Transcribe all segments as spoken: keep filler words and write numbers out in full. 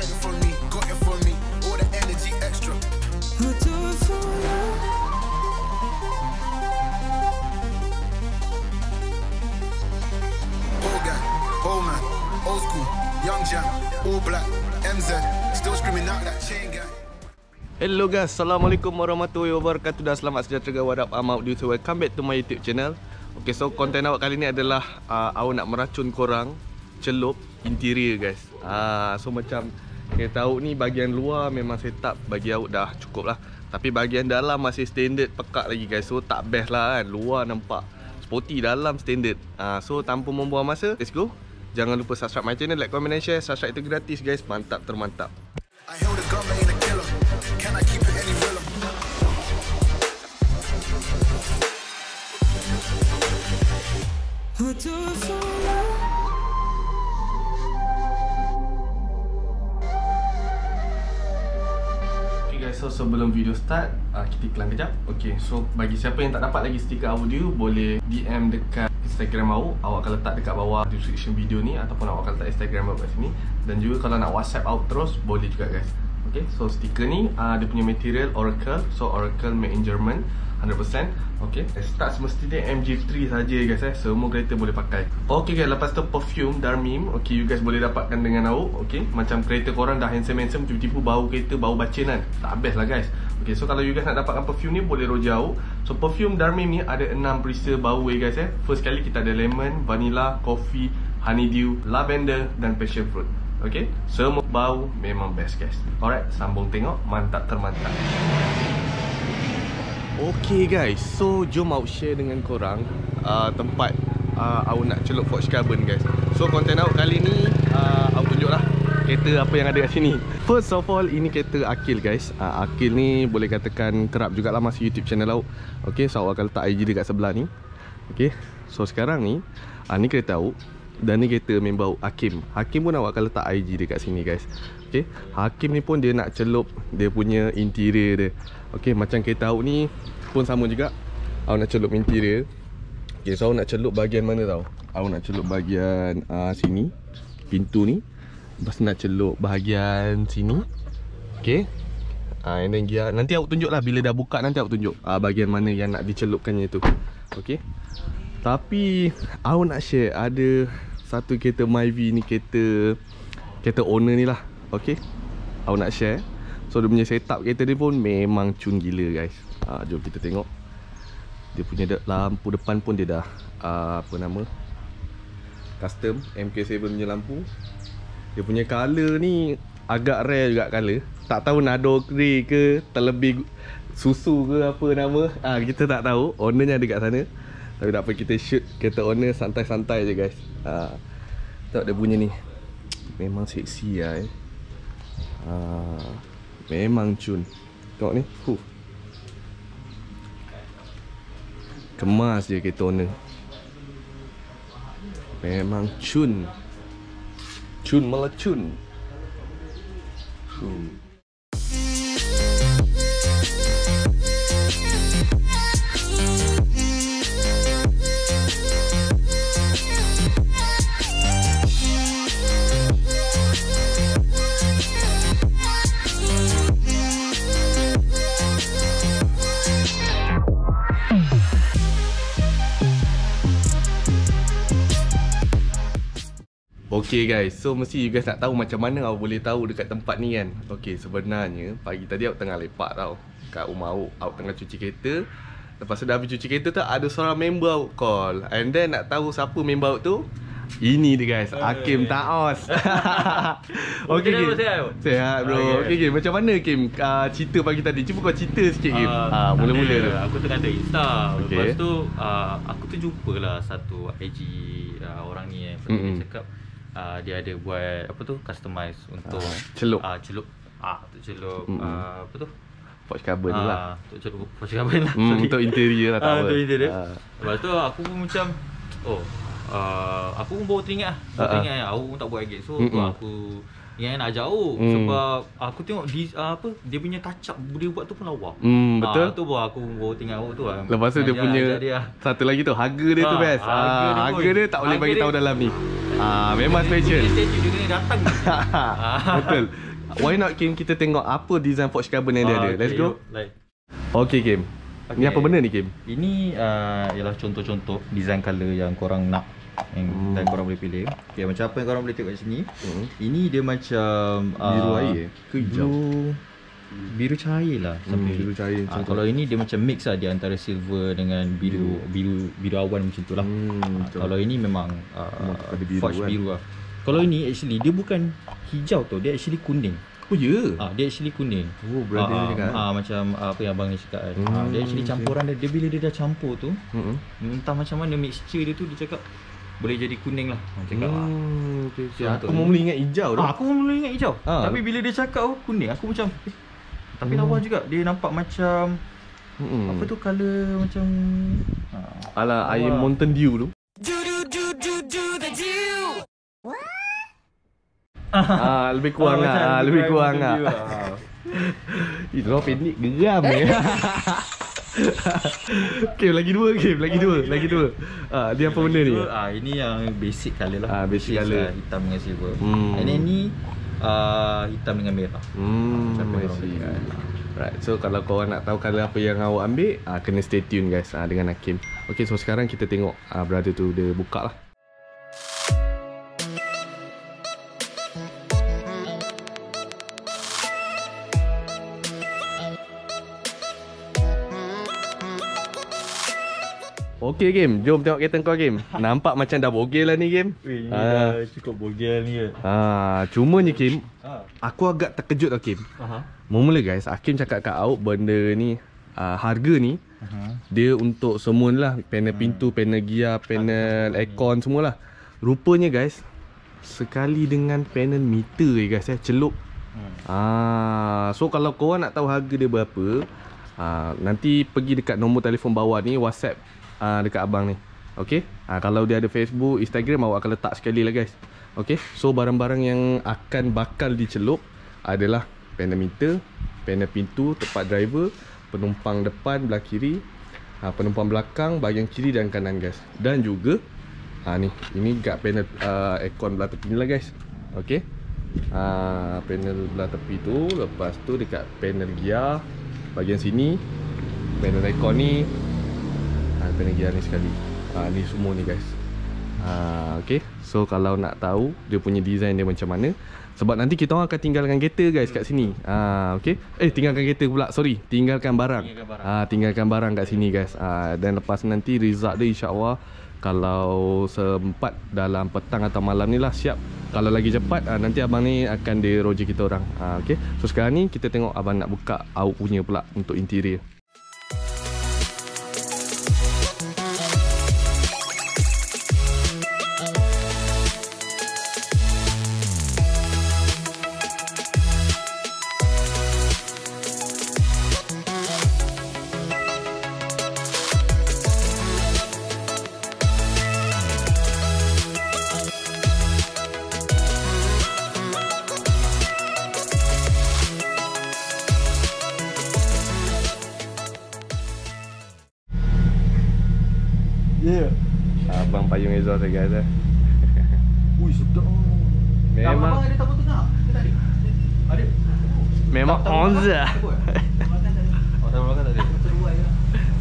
it from me, got it from me, all the energy extra. I do it for you. Old guy, old man, old school, young jam, all black, M Z, still screaming out that chain gang. Hello guys, Assalamualaikum warahmatullahi wabarakatuh dan selamat sejahtera. What up, I'm Abdul. So welcome back to my YouTube channel. Okay, so konten awak kali ni adalah uh, awak nak meracun korang celup interior guys. uh, So macam kita tahu ni bahagian luar memang setup bagi awak dah cukup lah, tapi bahagian dalam masih standard pekak lagi guys. So tak best lah kan, luar nampak sporty, dalam standard. uh, So tanpa membuang masa, let's go. Jangan lupa subscribe my channel, like, comment and share. Subscribe itu gratis guys, mantap termantap. I held a gun, but ain't a killer. Can I keep it any realer? I do it for you. Okay guys, so sebelum video start, uh, kita iklan kejap. Okay, so bagi siapa yang tak dapat lagi stiker audio, boleh D M dekat Instagram awak. Awak akan letak dekat bawah description video ni, ataupun awak akan letak Instagram awak kat sini. Dan juga kalau nak WhatsApp out terus, boleh juga guys. Okay, so stiker ni uh, dia punya material Oracle. So Oracle made in German, one hundred percent. Okay, start semestinya M G three saja guys eh. Semua kereta boleh pakai. Okay guys, lepas tu perfume Darmim. Okay, you guys boleh dapatkan dengan awak. Okay, macam kereta korang dah handsome-handsome, tiba-tiba bau kereta, bau bacin kan. Tak best lah guys. Okay, so kalau you guys nak dapatkan perfume ni, boleh roja awak. So perfume Darmim ni ada enam perisa bau eh guys eh. First kali kita ada lemon, vanilla, coffee, honeydew, lavender dan passion fruit. Okay, semua bau memang best guys. Alright, sambung tengok, mantap termantap. Okay guys, so jom awak share dengan korang uh, tempat uh, awak nak celup forged carbon guys. So konten awak kali ni uh, awak tunjuk lah kereta apa yang ada kat sini. First of all, ini kereta Akil guys. uh, Akil ni boleh katakan kerap jugalah masuk YouTube channel awak. Okay, so awak akan letak I G dekat sebelah ni. Okay, so sekarang ni uh, ni kereta awak. Dan ni kereta member Hakim. Hakim pun awak akan letak I G dekat sini guys. Okay, Hakim ni pun dia nak celup dia punya interior dia. Okay, macam kereta awak ni pun sama juga. Awak nak celup interior. Okay, so awak nak celup bahagian mana tau? Awak nak celup bahagian uh, sini, pintu ni. Lepas nak celup bahagian sini. Okay, uh, and then dia, nanti awak tunjuk lah bila dah buka. Nanti awak tunjuk uh, bahagian mana yang nak dicelupkannya tu. Okay, tapi awak nak share ada satu kereta Myvi ni, kereta kereta owner ni lah. Okay, awak nak share. So dia punya setup kereta ni pun memang cun gila guys. ha, Jom kita tengok. Dia punya lampu depan pun dia dah uh, apa nama, custom M K tujuh punya lampu. Dia punya colour ni agak rare juga colour. Tak tahu nado grey ke, terlebih susu ke apa nama. Ah ha, kita tak tahu. Ownernya ada kat sana. Tapi tak apa, kita shoot kereta owner santai-santai je guys. ha, Tengok dia punya ni, memang seksi lah eh. ha, Memang cun. Tengok ni, huh. Kemas je kereta owner. Memang cun. Cun malah cun. hmm. Okay guys, so mesti you guys nak tahu macam mana awak boleh tahu dekat tempat ni kan. Okay, sebenarnya pagi tadi awak tengah lepak tau kat rumah awak. Awak tengah cuci kereta. Lepas tu dah habis cuci kereta tu, ada seorang member awak call. And then nak tahu siapa member awak tu? Ini dia guys, Hakim Taos. Okay Kim, sehat bro. Okay Kim, macam mana Kim uh, cerita pagi tadi? Cuba kau cerita sikit Kim. uh, Mula-mula tu aku tengah ada Insta. Okay. Lepas tu uh, aku tu jumpa lah satu I G uh, orang ni yang mm -hmm. dia cakap uh, dia ada buat apa tu, customize untuk uh, celup uh, celup ah untuk celup mm -hmm. uh, apa tu, forged carbon uh, lah. Untuk celup forged carbon lah. mm, Untuk interior lah, tak uh, apa. Untuk interior. uh. Lepas tu aku pun macam oh uh, aku pun baru teringat lah. Baru uh -uh. teringat aku pun tak buat lagi. So mm -hmm. aku yang nak jauh mm. sebab aku tengok di, uh, apa dia punya touch up dia buat tu pun lawa. Hmm, betul. Ah, tu baru aku baru tinggal tu lah. Lepas tu dia punya dia. Satu lagi tu, harga dia ha, tu best. Harga, ha, dia, harga dia tak boleh bagi tahu dalam ni. Ah, memang special. Dia dia kena datang. Betul. Why not Kim kita tengok apa design Forged Carbon yang dia Ah, ada. Let's okay, go. yuk, like. Okay Kim. Ni Okay. apa benda ni Kim? Ini uh, ialah contoh-contoh design colour yang korang nak, yang Hmm. dan korang boleh pilih. Okay, macam apa yang korang boleh tengok kat sini. Hmm. Ini dia macam uh, Biru air ke hijau? Biru, biru cahaya lah. Hmm, sampai- biru cahaya macam Ah, tu. kalau ini dia macam mix lah di antara silver dengan biru biru biru awan macam tu lah. Hmm, Ah, betul. kalau ini memang uh, Memang kepada biru forged kan. biru lah. Kalau ini actually dia bukan hijau tau, dia actually kuning. Oh ya? Yeah. Ah, dia actually kuning. Oh, brother Ah, dia cakap. ah, macam apa yang abang ni cakap kan. Hmm, Ah, dia actually okay. campuran dia, dia bila dia dah campur tu, Hmm. entah macam mana mixture dia tu, dia cakap boleh jadi kuning lah. Dia cakap ah. Hmm, okay, okay. So, Aku betul. mula ingat hijau tu. Ah, aku pun mula ingat hijau. Ah. Tapi bila dia cakap oh, kuning, aku macam eh, tapi Hmm. lawa juga. Dia nampak macam Hmm. apa tu colour macam ah, Ala air lawa. Mountain Dew tu. Ah, lebih kurang macam ah, lebih kurang Mountain Dew ah. lah. Itu orang pendek geram ni. Kim lagi dua Kim, lagi dua, lagi dua. Ah, dia apa benda ni? Ah, ini yang basic colour lah. Ah, basic Which is, colour. ah, hitam dengan silver. Hmm. And then ni ah, hitam dengan merah. Hmm, Macam I orang see. boleh kan. Right, so kalau korang nak tahu colour apa yang awak ambil, ah, kena stay tune guys ah, dengan Hakim. Okay, so sekarang kita tengok ah, brother tu dia buka lah. Okay Kim, jom tengok kereta kau Kim. Nampak macam dah bogel lah ni Kim. Weh, ni Ah. dah cukup bogel ni ke? Ah, cumanya Kim, Ah. aku agak terkejut tau Kim. Aha. Mula-mula guys, Hakim cakap kat Auk benda ni uh, harga ni Aha. dia untuk semua lah, panel pintu, panel gear, panel aircon semualah. Rupanya guys, sekali dengan panel meter je guys eh, celup. Hmm. Ah, so kalau korang nak tahu harga dia berapa, ah, nanti pergi dekat nombor telefon bawah ni, WhatsApp ah, dekat abang ni. Okey? Ah, kalau dia ada Facebook, Instagram, awak akan letak sekali lah guys. Okey? So barang-barang yang akan bakal dicelup adalah panel meter, panel pintu, tempat driver, penumpang depan belah kiri, ah, penumpang belakang bahagian kiri dan kanan guys. Dan juga ah, ni, ini dekat panel ah, aircon belah tepi ni lah guys. Okey? Ah, panel belah tepi tu, lepas tu dekat panel gear bahagian sini, panel aircon ni, ah, panel gear ni sekali. Ah, ni semua ni guys. Ah, okay. So kalau nak tahu dia punya design dia macam mana, sebab nanti kita orang akan tinggalkan kereta guys kat sini. Ah, okay. Eh tinggalkan kereta pula, sorry, tinggalkan barang. Tinggalkan barang. Ah, tinggalkan barang kat sini guys. Ah, dan lepas nanti result dia insya-Allah kalau sempat dalam petang atau malam ni lah siap. Kalau lagi cepat ah, nanti abang ni akan di roger kita orang. Ah, okay. So sekarang ni kita tengok abang nak buka Auk punya pula untuk interior. Ya. Abang payung exhaust lah guys eh. Ui, sedap. Memang Abang ada tabung tengah? Ke tak ada? Ada. memang Tabung on belakang? je. Ada buat? Tabung belakang tak ada. Oh, tabung belakang tak ada. Terluai lah.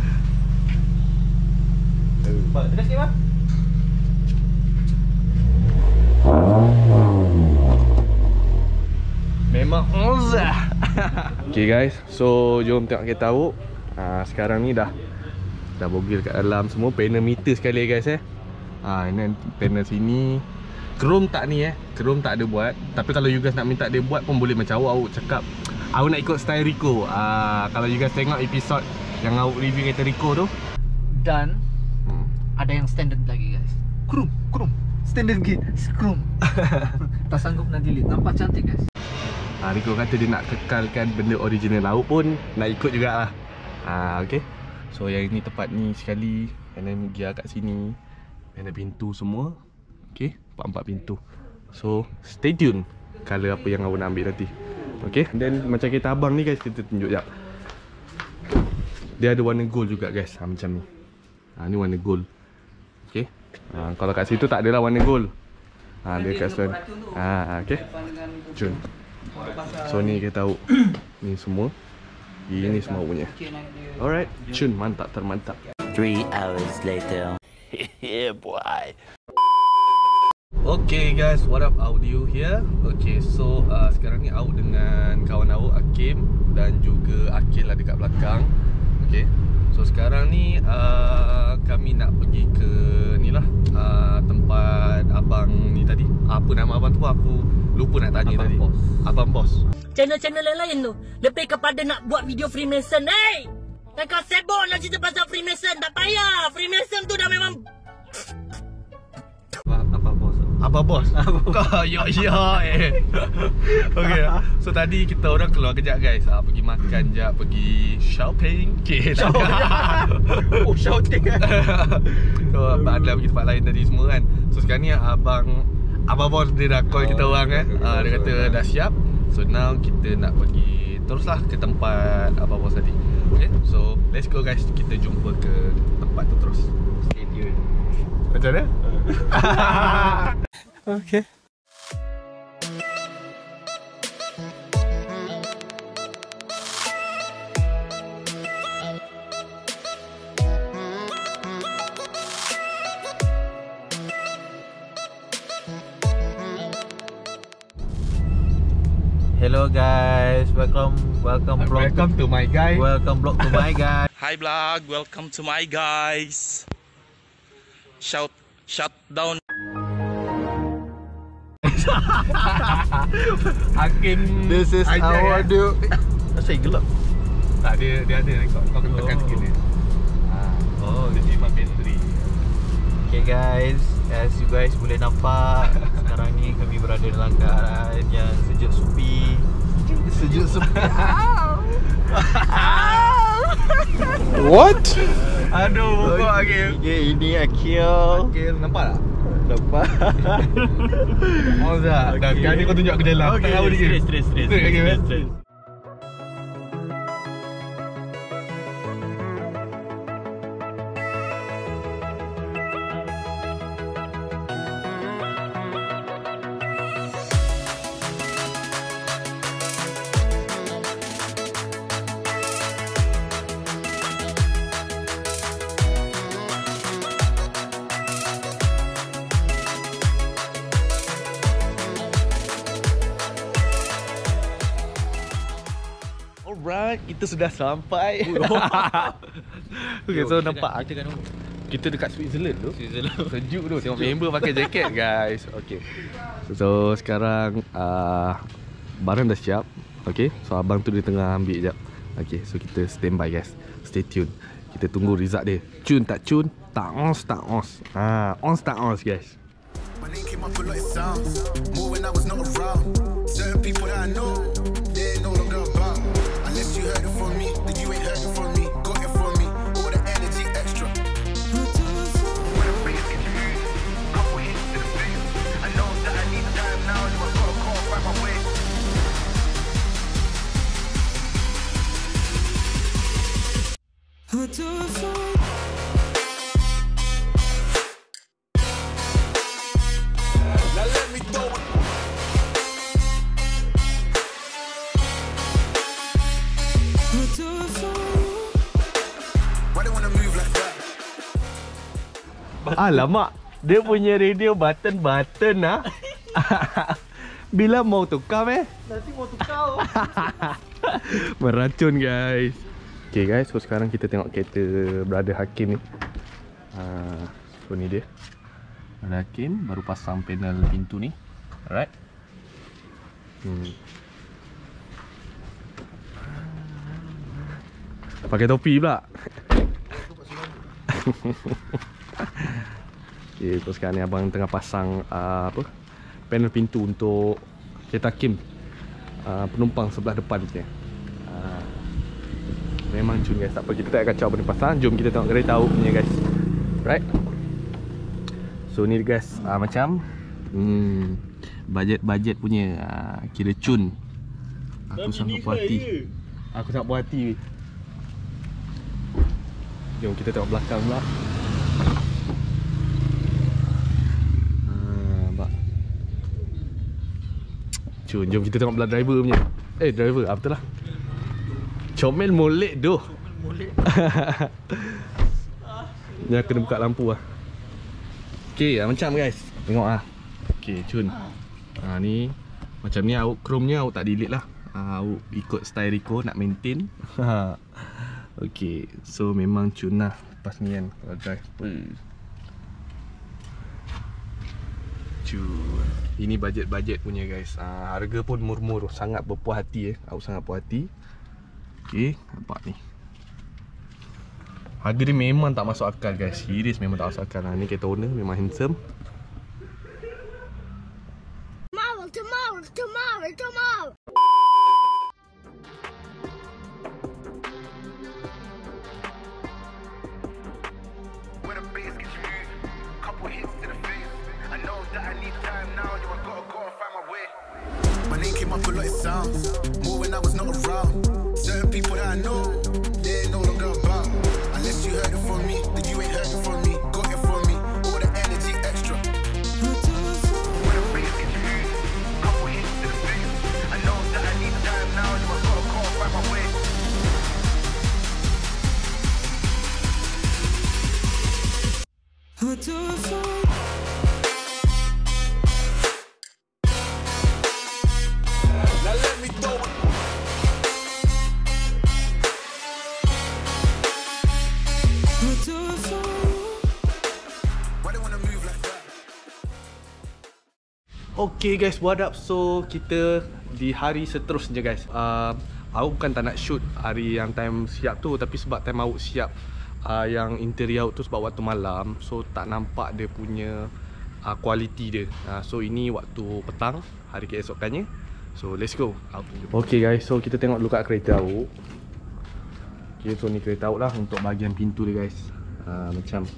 Pak, tekan sikit bang. Memang on je. Okay guys, so jom tengok kereta Auk. Ah, sekarang ni dah dah bogel kat dalam semua, panel meter sekali guys eh. Ah, ini panel sini. Chrome tak ni eh, Chrome tak ada buat. Tapi kalau you guys nak minta dia buat pun boleh, macam Auk, Auk cakap Auk nak ikut style Rico. Ah, kalau you guys tengok episod yang Auk review kereta Rico tu. Dan Hmm. ada yang standard lagi guys. Krum, krum. Standard gate, krum. Tak sanggup nak delete. Nampak cantik guys. Ah, Rico kata dia nak kekalkan benda original. Auk pun nak ikut jugalah. Ah, okay. So yang ini tempat ni sekali, panel gear kat sini, panel pintu semua. Okay, empat-empat pintu. So stay tune colour apa yang awak nak ambil nanti. Okay, dan macam kereta abang ni guys, kita tunjuk jap. Dia ada warna gold juga guys, ha, macam ni. Ha, ni warna gold. Okay, ha, kalau kat situ tak adalah warna gold. Ha, dia kat sana. Ha, okay. Jom. So ni kita tahu. Ni semua. Ini semua punya. Alright, Chun mantap termantap. Three hours later. Yeah boy. Okay guys, what up, Audio here. Okay, so uh, sekarang ni Au dengan kawan Au, Hakim dan juga Akil lah dekat belakang. Okay, so sekarang ni uh, kami nak pergi ke ni lah, uh, tempat abang ni tadi. Apa nama abang tu aku lupa nak tanya Abang tadi. Bos. Abang Bos. Channel-channel yang lain tu lebih kepada nak buat video Freemason. Hey! Dan kau sibuk nak cerita pasal Freemason. Tak payah. Freemason tu dah memang... Apa, apa bos? Apa bos? Kau ya ya eh. Okay, so tadi kita orang keluar kejap guys, ah, pergi makan jap, pergi shopping. Okay, Oh, shouting. so ada pergi tempat lain tadi semua kan. So sekarang ni abang Abang bos dia dah call kita orang kan. Ah, dia kata dah siap. So now kita nak pergi teruslah ke tempat abang bos tadi. Okay, so let's go guys. Kita jumpa ke tempat tu terus. Stay tuned. Macam mana? Okay. Hello guys, welcome, welcome vlog. Welcome to my guy. Welcome vlog to my guys. Hi vlog, welcome to my guys. Shout, shut down. Hakim. This is Ajak, our eh. dude. Asal gelap. Tak, dia dia ada rekod. Kau kena tekan Oh. sikit ni. Oh, Dia jimat bateri. okay guys, as you guys boleh nampak, sekarang ni kami berada dalam keadaan yang sejuk sepi. Sejuk sepi. What? Aduh, pokok Hakim. Okay, ini Akil. Hakim, nampak tak? Nampak. Oh tak. Dah sekarang ni kau tunjuk aku jalan. Okay, Tak tahu dia. straight, straight, straight, Straight, Hakim, eh? straight, straight. Alright, kita sudah sampai. Okay, so Kita nampak kat- kita kat mana? kita dekat Switzerland tu. Switzerland. Sejuk tu. Tengok member pakai jaket guys. Okay. So sekarang uh, barang dah siap. Okay. So abang tu dia tengah ambil jap. Okay. So kita standby guys. Stay tune. Kita tunggu result dia. Cun tak cun, tak ons tak ons. Ha, ons tak ons guys. My name came up a lot of sounds, more when I was not around. Certain people that I know, they ain't no longer about. Unless you heard it from me, then you ain't heard it from me. Got it from me, all the energy extra. When I'm facing you, couple hits to the face. I know that I need time now, so I gotta go and find my way. Now let me throw it. Why they wanna move like that? Alamak, dia punya radio button-button ah. Bila mau tukar eh? Nanti mau tukar. Meracun guys. Okay guys, so sekarang kita tengok kereta brother Hakim ni. uh, So ni dia brother Hakim baru pasang panel pintu ni. Alright. hmm. Pakai topi pula. Okay, so sekarang ni abang tengah pasang uh, apa panel pintu untuk kereta Hakim, uh, penumpang sebelah depan punya. uh, Memang cun guys, tak apa, kita tak kacau benda pasang. Jom kita tengok kereta Au punya guys. Right. So ni guys, uh, macam hmm, Bajet-bajet punya, uh, kira cun. Aku sangat puas hati. Aku sangat puas hati. Jom kita tengok belakang pula. Cun, jom kita tengok belah driver punya. Eh driver, apa betul lah. Comel molek doh. Molek. Ni kena buka lampu lah. Okay, macam guys. Tengok ah. Okay, Cun. Ha, ni macam ni awak chrome-nya awak tak delete lah. Ha, awak ikut style Rico nak maintain. Okay, so memang Cun lah lepas ni kan kalau drive. Cun. Ini bajet-bajet punya guys. Ha, harga pun murmur, sangat berpuas hati eh. Awak sangat puas hati. Okay, nampak ni. Harga dia memang tak masuk akal guys. Serius memang tak masuk akal. Ha, ni kereta owner memang handsome. Tomorrow, tomorrow, tomorrow, tomorrow. When the bass gets moved, couple hits to the face. I know that I need time now, yo, I gotta go and find my way. My name came up a lot, it sounds more when I was not around. Certain people that I know, they ain't no longer about. Unless you heard it from me, then you ain't heard it from me. Got it from me, all the energy extra. When the bass gets moved, couple hits to the face. I know that I need time now, yo, I gotta go and find my way. Okay guys, what up? So kita di hari seterusnya guys. uh, Awak bukan tak nak shoot hari yang time siap tu, tapi sebab time awak siap uh, yang interior tu sebab waktu malam, so tak nampak dia punya uh, quality dia. uh, So ini waktu petang, hari keesokannya. So let's go. Okay guys, so kita tengok dulu kat kereta awak. Okay, so ni kereta awak lah untuk bahagian pintu dia guys. uh, Macam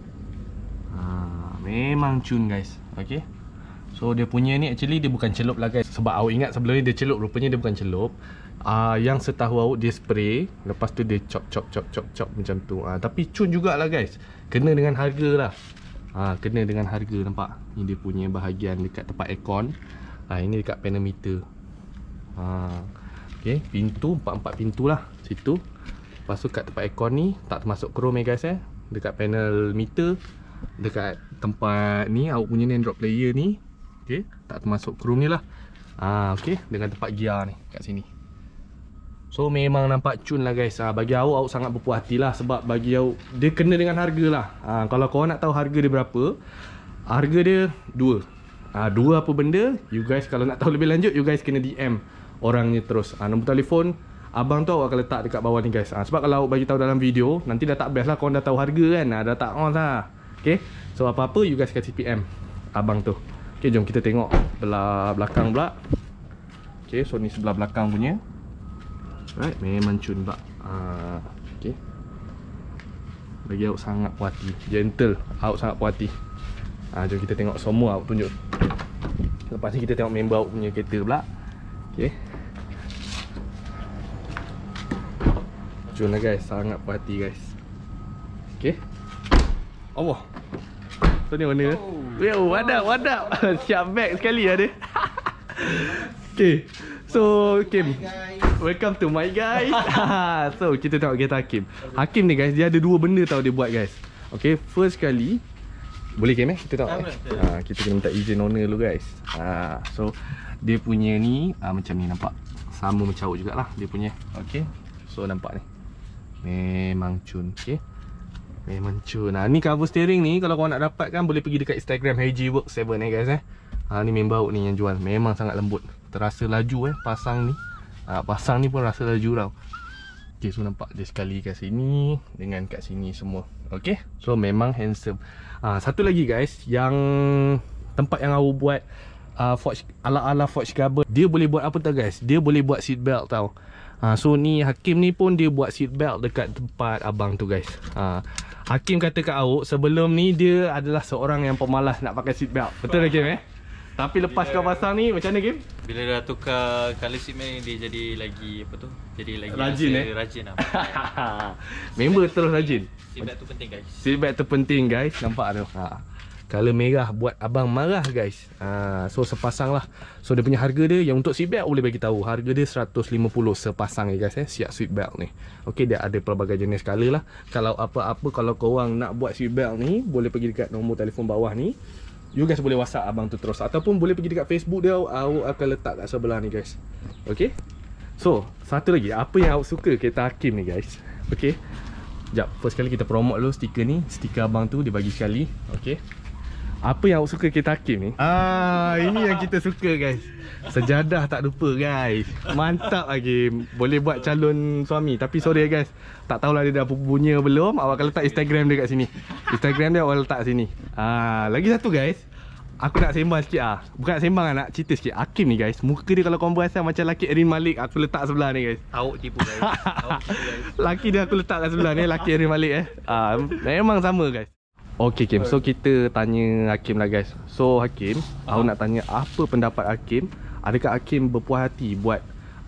uh, memang cun guys. Okay, so dia punya ni actually dia bukan celup lah guys. Sebab awak ingat sebelum ni dia celup, rupanya dia bukan celup. uh, Yang setahu awak dia spray, lepas tu dia chop chop chop chop chop macam tu. uh, Tapi cun jugalah guys, kena dengan harga lah. uh, Kena dengan harga, nampak? Ni dia punya bahagian dekat tempat aircon. uh, Ini dekat panel meter. uh, Okay, pintu, empat-empat pintu lah situ. Lepas tu kat tempat aircon ni tak termasuk chrome eh guys eh. Dekat panel meter, dekat tempat ni awak punya ni drop player ni, okay, tak termasuk chrome ni lah. Ah, okay, dengan tempat gear ni kat sini. So memang nampak cun lah guys. ah, Bagi awak, awak sangat berpuas hati lah. Sebab bagi awak, dia kena dengan harga lah. ah, Kalau korang nak tahu harga dia berapa, harga dia dua. ah, Dua apa benda, you guys kalau nak tahu lebih lanjut, you guys kena D M orangnya terus. ah, Nombor telefon abang tu awak akan letak dekat bawah ni guys. ah, Sebab kalau awak bagi tahu dalam video, nanti dah tak best lah korang dah tahu harga kan. ah, Dah tak on lah. Okay, so apa-apa you guys kasih P M abang tu. Okay, jom kita tengok belah belakang pula. Okay, so ni sebelah belakang punya. Right, memang cun pula. uh, Okay, bagi awak sangat puas hati. Gentle, awak sangat puas hati. uh, Jom kita tengok semua awak tunjuk. Lepas ni kita tengok member awak punya kereta pula. Okay, cun lah guys, sangat puas hati guys. Okay, Allah. So ni mana? Oh. Yo, wadap, wadap. Siap bag sekali ada. Okay, so Hakim, welcome to my guys. So kita tengok kereta Hakim. Hakim ni guys, dia ada dua benda tau dia buat guys. Okay, first kali, boleh Kim eh? Kita tengok eh? ha, Kita kena minta izin owner dulu guys. ha, So dia punya ni ha, macam ni nampak. Sama macam awak jugalah dia punya. Okay, so nampak ni memang cun. Okay, memang cun. Nah, ni cover steering ni kalau korang nak dapatkan, boleh pergi dekat Instagram Hajiworks tujuh eh guys eh. Ha, ni member awak ni yang jual. Memang sangat lembut. Terasa laju eh pasang ni. Ha, pasang ni pun rasa laju tau. Okay, so nampak dia sekali kat sini dengan kat sini semua. Okay, so memang handsome. ha, Satu lagi guys, yang tempat yang awak buat uh, Forge, ala-ala Forge Carbon, dia boleh buat apa tau guys? Dia boleh buat seat belt tau. ha, So ni Hakim ni pun dia buat seat belt dekat tempat abang tu guys. ha, Hakim kata kat awak sebelum ni dia adalah seorang yang pemalas nak pakai seat belt. Betul Hakim eh? Tapi lepas bila, kau pasang ni macam mana Hakim? Bila dah tukar color seat ni, dia jadi lagi apa tu? Jadi lagi rajin eh? Rajin lah. Member terus rajin. Seat belt tu penting guys. Seat belt tu penting guys. Nampak tu. ha. Color merah buat abang marah guys. ha, So sepasang lah. So dia punya harga dia, yang untuk seatbelt boleh bagi tahu, harga dia seratus lima puluh sepasang ya guys eh, siap seatbelt ni. Okey, dia ada pelbagai jenis color lah. Kalau apa-apa, kalau korang nak buat seatbelt ni, boleh pergi dekat nombor telefon bawah ni. You guys boleh WhatsApp abang tu terus, ataupun boleh pergi dekat Facebook dia, awak akan letak kat sebelah ni guys. Okey. So satu lagi, apa yang awak suka kereta Hakim ni guys. Okey, sekejap, first kali kita promote dulu stiker ni. Stiker abang tu dia bagi sekali. Okey, apa yang awak suka kereta Hakim ni? Ah, ini yang kita suka guys. Sejadah tak lupa guys. Mantap lagi. Boleh buat calon suami. Tapi sorry guys, tak tahulah dia dah punya belum. Awak akan letak Instagram dia kat sini. Instagram dia awak letak sini. Ah, lagi satu guys, aku nak sembang sikit ah. Bukan nak sembang, nak cerita sikit. Hakim ni guys, muka dia kalau korang perasan macam laki Erin Malik. Aku letak sebelah ni guys. Awak tipu guys. Awak tipu guys. Laki dia aku letak kat sebelah ni, laki Erin Malik eh. Ah, memang sama guys. Okay Kim, so kita tanya Hakim lah guys. So Hakim, aku nak tanya apa pendapat Hakim. Adakah Hakim berpuas hati buat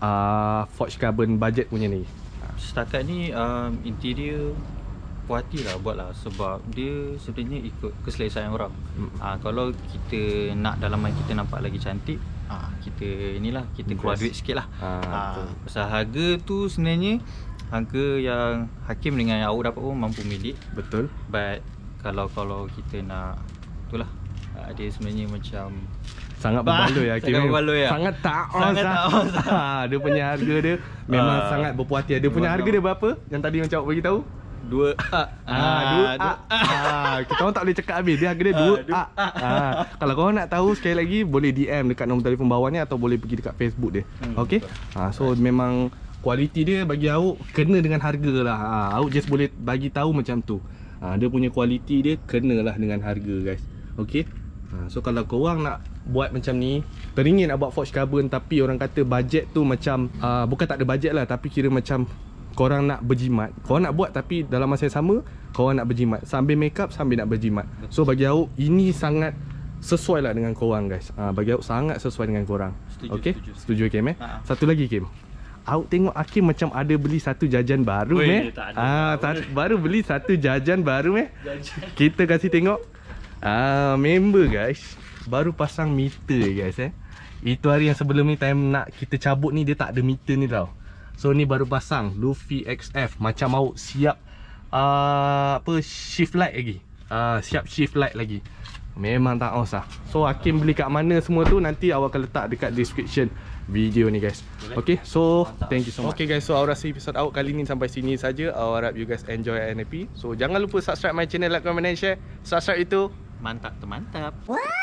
uh, Forged Carbon budget punya ni? Setakat ni um, interior puas hati lah buat lah. Sebab dia sebenarnya ikut keselesaan orang. hmm. uh, Kalau kita nak dalaman kita nampak lagi cantik, uh, kita inilah, kita keluar duit sikit lah. uh, uh, Pasal harga tu sebenarnya harga yang Hakim dengan yang awak dapat pun mampu milik. Betul. But kalau kalau kita nak, itulah, uh, dia sebenarnya macam sangat berbaloi ya, sangat berbaloi ya. Sangat taos. Sangat taos. Ha, dia punya harga dia memang uh, sangat berpuas hati. Dia punya harga dia berapa? Yang tadi macam awak bagi tahu? Dua A. Ah, dua A. Ah, kita orang tak boleh cakap habis. Dia harga dia dua A. Ah, kalau korang nak tahu sekali lagi, boleh D M dekat nombor telefon bawah ni, atau boleh pergi dekat Facebook dia. Hmm, okey. Ah, so memang kualiti dia bagi awak kena dengan harga lah. Ah, awak just boleh bagi tahu macam tu. Ha, dia punya kualiti dia kenalah dengan harga guys. Okey. Ha, so kalau korang nak buat macam ni, teringin nak buat Forged Carbon tapi orang kata bajet tu macam uh, bukan tak ada bajet lah, tapi kira macam korang nak berjimat. Korang nak buat tapi dalam masa yang sama korang nak berjimat, sambil make up sambil nak berjimat. So bagi aku ini sangat sesuai lah dengan korang guys. Ha, bagi aku sangat sesuai dengan korang. Okey. Setuju, setuju Kim eh? Ha. Satu lagi Kim, awak tengok Hakim macam ada beli satu jajan baru meh. Ah, tak, baru beli satu jajan baru meh. Kita kasih tengok. Ah, member guys, baru pasang meter guys eh. Itu hari yang sebelum ni, time nak kita cabut ni, dia tak ada meter ni tau. So ni baru pasang Luffy X F. Macam awak siap uh, apa shift light lagi. Ah, uh, siap shift light lagi. Memang tak usah. So Hakim beli kat mana semua tu nanti awak akan letak dekat description video ni guys. Okay, so thank you so much. Okay guys, so aku rasa episode awak kali ni sampai sini saja. Aku harap you guys enjoy and happy. So jangan lupa subscribe my channel, like, comment and share. Subscribe itu mantap tu mantap.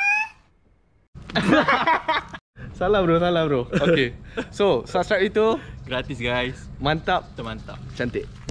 Salah bro, salah bro. Okay, so subscribe itu gratis guys. Mantap tu mantap. cantik.